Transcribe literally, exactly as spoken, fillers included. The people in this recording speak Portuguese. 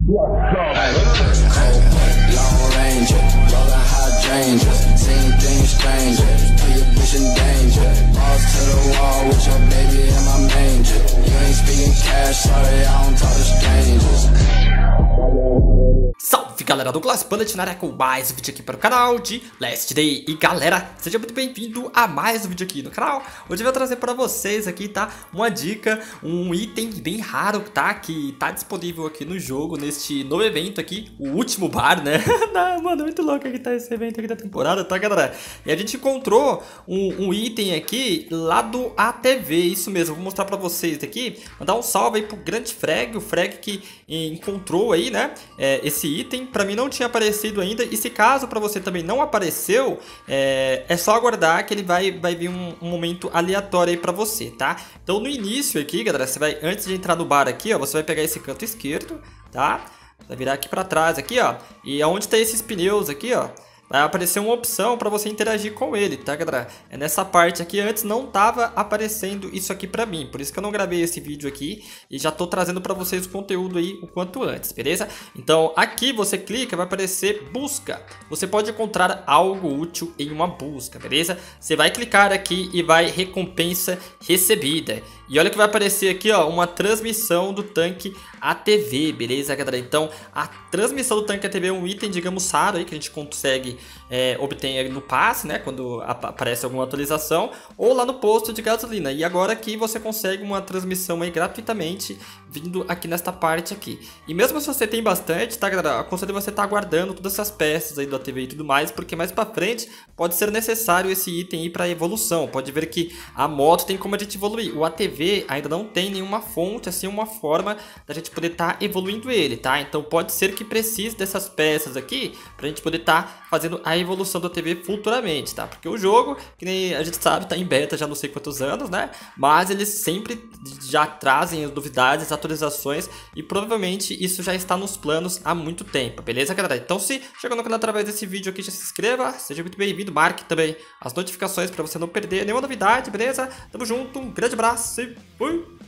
Salve galera do Class Bullet na área com mais um vídeo aqui para o canal de Last Day. E galera, seja muito bem-vindo a mais um vídeo aqui no canal. Hoje eu vou trazer para vocês aqui, tá? Uma dica, um item bem raro, tá? Que tá disponível aqui no jogo, neste novo evento aqui, o último bar, né? Não, mano, muito louco que tá esse evento aqui da temporada, tá galera? E a gente encontrou um, um item aqui lá do A T V, isso mesmo, vou mostrar para vocês aqui. Mandar um salve aí pro grande Frag, o Frag que encontrou aí, né? É, esse item, pra mim não tinha aparecido ainda. E se caso pra você também não apareceu, é, é só aguardar que ele vai, vai vir um, um momento aleatório aí pra você, tá? Então no início aqui, galera, você vai, antes de entrar no bar aqui, ó, você vai pegar esse canto esquerdo, tá? Vai virar aqui pra trás aqui, ó. E aonde tá esses pneus aqui, ó, vai aparecer uma opção para você interagir com ele, tá galera? É nessa parte aqui, antes não tava aparecendo isso aqui pra mim, por isso que eu não gravei esse vídeo aqui e já tô trazendo para vocês o conteúdo aí o quanto antes, beleza? Então aqui você clica, vai aparecer busca, você pode encontrar algo útil em uma busca, beleza? Você vai clicar aqui e vai recompensa recebida, e olha que vai aparecer aqui, ó, uma transmissão do tanque A T V, beleza galera? Então a transmissão do tanque A T V é um item, digamos, raro aí que a gente consegue É, obtém no passe, né, quando ap aparece alguma atualização, ou lá no posto de gasolina. E agora aqui você consegue uma transmissão aí gratuitamente vindo aqui nesta parte aqui. E mesmo se você tem bastante, tá galera, aconselho você estar tá guardando todas essas peças aí do A T V e tudo mais, porque mais pra frente pode ser necessário esse item aí para evolução. Pode ver que a moto tem como a gente evoluir, o A T V ainda não tem nenhuma fonte, assim, uma forma da gente poder estar tá evoluindo ele, tá? Então pode ser que precise dessas peças aqui pra gente poder estar tá fazendo a evolução da T V futuramente, tá? Porque o jogo, que nem a gente sabe, tá em beta já não sei quantos anos, né? Mas eles sempre já trazem as novidades, as atualizações, e provavelmente isso já está nos planos há muito tempo, beleza, galera? Então se chegou no canal através desse vídeo aqui, já se inscreva, seja muito bem-vindo, marque também as notificações para você não perder nenhuma novidade, beleza? Tamo junto, um grande abraço e fui!